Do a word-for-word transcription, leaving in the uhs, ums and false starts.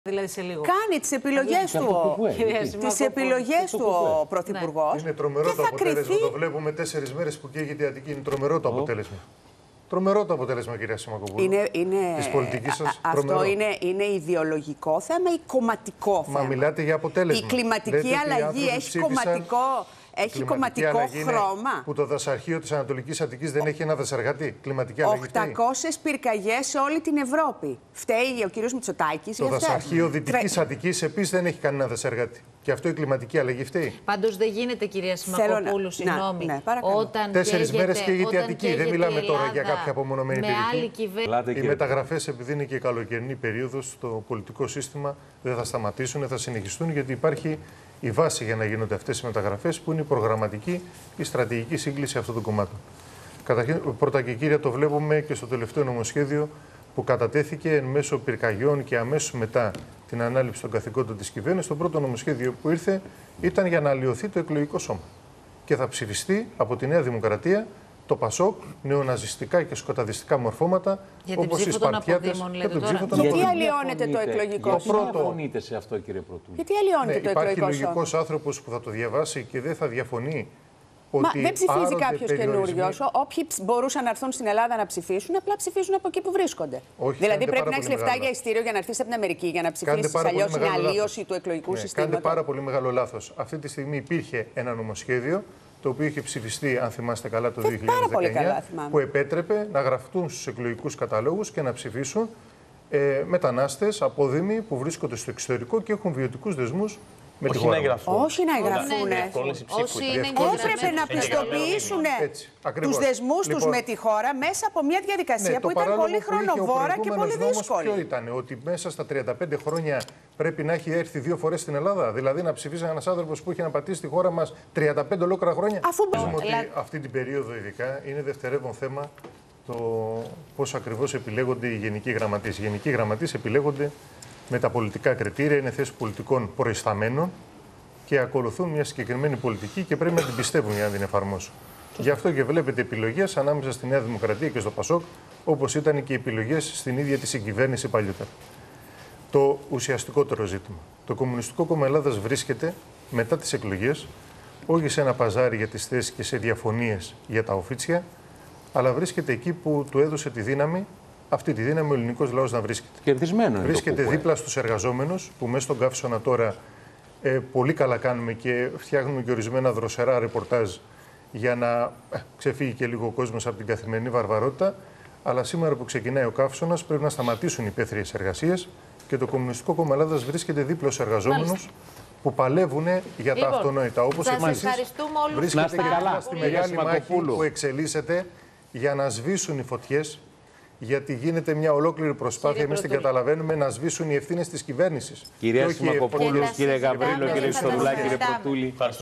Δηλαδή σε λίγο. Κάνει τις επιλογές του, τις επιλογές του ο Πρωθυπουργός. Είναι τρομερό το αποτέλεσμα. Κρυθεί... Το βλέπουμε τέσσερις μέρες που καίγεται η Αττική. Είναι τρομερό το αποτέλεσμα. Oh. Τρομερό το αποτέλεσμα, κυρία Σιμακοπούλου. Είναι, είναι... Της πολιτικής σας. Αυτό είναι, είναι ιδεολογικό θέμα ή κομματικό θέμα? Μα μιλάτε για αποτέλεσμα. Η κλιματική Λέτε αλλαγή έχει ψήφισαν... κομματικό... Έχει κομματικό χρώμα. Που το δασαρχείο της Ανατολικής Αττικής δεν έχει ένα δασαργατή. Κλιματική αλλαγή. οκτακόσιες πυρκαγιές σε όλη την Ευρώπη. Φταίει ο κύριος Μητσοτάκης. Το δασαρχείο Δυτικής Τρε... Αττικής επίσης δεν έχει κανένα δασαργατή. Και αυτό η κλιματική αλλαγή φταίει. Πάντως δεν γίνεται, κυρία Σιμακοπούλου, να... συγγνώμη. Ναι, όταν Τέσσερις μέρες καίγεται η Αττική. Δεν μιλάμε τώρα για Ελλάδα, κάποια απομονωμένη περιοχή. Κυβέ... Οι μεταγραφές, επειδή είναι και καλοκαιρινή περίοδος, στο πολιτικό σύστημα δεν θα σταματήσουν, θα συνεχιστούν, γιατί υπάρχει η βάση για να γίνονται αυτές οι μεταγραφές, που είναι η προγραμματική, η στρατηγική σύγκληση αυτών των κομμάτων. Καταρχήν, πρώτα και κύρια, το βλέπουμε και στο τελευταίο νομοσχέδιο που κατατέθηκε εν μέσω πυρκαγιών και αμέσως μετά την ανάληψη των καθηκόντων της κυβέρνησης. Το πρώτο νομοσχέδιο που ήρθε ήταν για να αλλοιωθεί το εκλογικό σώμα. Και θα ψηφιστεί από τη Νέα Δημοκρατία το ΠΑΣΟΚ, νεοναζιστικά και σκοταδιστικά μορφώματα, όπως οι Σπαρτιάτες και τον ψήφο των Γιατί αλλοιώνεται το εκλογικό σώμα? Γιατί διαφωνείτε σε αυτό, κύριε Πρωτούλη? Γιατί αλλοιώνεται ναι, το εκλογικό σώμα? Υπάρχει λογικός άνθρωπος που θα το διαβάσει και δεν θα διαφωνεί. Μα δεν ψηφίζει κάποιο καινούριο. Όποιοι μπορούσαν να έρθουν στην Ελλάδα να ψηφίσουν, απλά ψηφίζουν από εκεί που βρίσκονται. Όχι, δηλαδή πρέπει να έχει λεφτά για ειστήριο για να έρθει από την Αμερική για να ψηφίσει. Αλλιώς είναι αλλίωση του εκλογικού ναι, συστήματος. Κάνετε πάρα πολύ μεγάλο λάθος. Αυτή τη στιγμή υπήρχε ένα νομοσχέδιο, το οποίο είχε ψηφιστεί, αν θυμάστε καλά, το δύο χιλιάδες δεκαεννιά, που επέτρεπε να γραφτούν στους εκλογικούς καταλόγους και να ψηφίσουν ε, μετανάστες απόδημοι που βρίσκονται στο εξωτερικό και έχουν βιωτικούς δεσμούς με τη χώρα. Όχι να εγγραφούν. Έπρεπε να πιστοποιήσουν τους δεσμούς τους με τη χώρα μέσα από μια διαδικασία που ήταν πολύ χρονοβόρα και πολύ δύσκολη. Ποιο ήταν, ότι μέσα στα τριάντα πέντε χρόνια πρέπει να έχει έρθει δύο φορές στην Ελλάδα? Δηλαδή να ψηφίσει ένας άνθρωπος που έχει αναπατήσει τη χώρα μας τριάντα πέντε ολόκληρα χρόνια? Αφού μπορούμε ότι αυτή την περίοδο ειδικά είναι δευτερεύον θέμα το πώς ακριβώς επιλέγονται οι γενικοί γραμματείς. Οι γενικοί γραμματείς επιλέγονται με τα πολιτικά κριτήρια, είναι θέσεις πολιτικών προϊσταμένων και ακολουθούν μια συγκεκριμένη πολιτική και πρέπει να την πιστεύουν για να την εφαρμόσουν. Γι' αυτό και βλέπετε επιλογές ανάμεσα στη Νέα Δημοκρατία και στο ΠΑΣΟΚ, όπως ήταν και οι επιλογές στην ίδια τη συγκυβέρνηση παλιότερα. Το ουσιαστικότερο ζήτημα. Το Κομμουνιστικό Κόμμα Ελλάδας βρίσκεται μετά τις εκλογές, όχι σε ένα παζάρι για τις θέσεις και σε διαφωνίες για τα οφίτσια, αλλά βρίσκεται εκεί που του έδωσε τη δύναμη. Αυτή τη δύναμη ο ελληνικός λαός να βρίσκεται. Κερδισμένο είναι. Βρίσκεται δίπλα στους εργαζόμενους, που μέσα στον καύσωνα τώρα ε, πολύ καλά κάνουμε και φτιάχνουμε και ορισμένα δροσερά ρεπορτάζ για να ε, ξεφύγει και λίγο ο κόσμος από την καθημερινή βαρβαρότητα. Αλλά σήμερα που ξεκινάει ο καύσωνας πρέπει να σταματήσουν οι υπαίθριες εργασίες και το Κομμουνιστικό Κόμμα Ελλάδας βρίσκεται δίπλα στους εργαζόμενους που παλεύουν για τα αυτονόητα. Όπως επίσης βρίσκεται και καλά στη μεγάλη μάχη που εξελίσσεται για να σβήσουν οι φωτιές. Γιατί γίνεται μια ολόκληρη προσπάθεια, εμείς την καταλαβαίνουμε, να σβήσουν οι ευθύνες της κυβέρνησης. Κυρία Σιμακοπούλου, κύριε Γαβρίλο, κύριε Στοδουλάκη, κύριε Πρωτούλη.